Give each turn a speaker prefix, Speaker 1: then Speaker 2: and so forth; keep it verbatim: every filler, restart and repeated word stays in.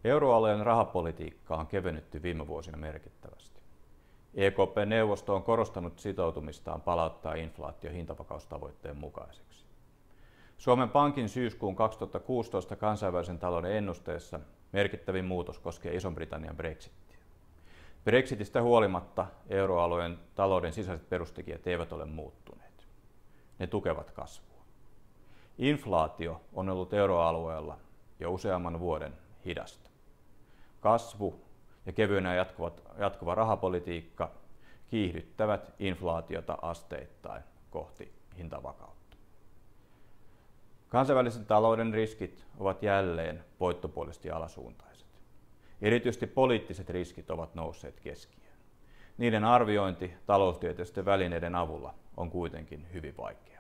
Speaker 1: Euroalueen rahapolitiikkaa on kevennetty viime vuosina merkittävästi. E K P-neuvosto on korostanut sitoutumistaan palauttaa inflaatio hintavakaustavoitteen mukaiseksi. Suomen Pankin syyskuun kaksituhattakuusitoista kansainvälisen talouden ennusteessa merkittävin muutos koskee Ison-Britannian Brexittiä. Brexitistä huolimatta euroalueen talouden sisäiset perustekijät eivät ole muuttuneet. Ne tukevat kasvua. Inflaatio on ollut euroalueella jo useamman vuoden hidasta. Kasvu ja kevyenä jatkuva, jatkuva rahapolitiikka kiihdyttävät inflaatiota asteittain kohti hintavakautta. Kansainvälisen talouden riskit ovat jälleen voittopuolisesti alasuuntaiset. Erityisesti poliittiset riskit ovat nousseet keskiöön. Niiden arviointi taloustieteellisten välineiden avulla on kuitenkin hyvin vaikeaa.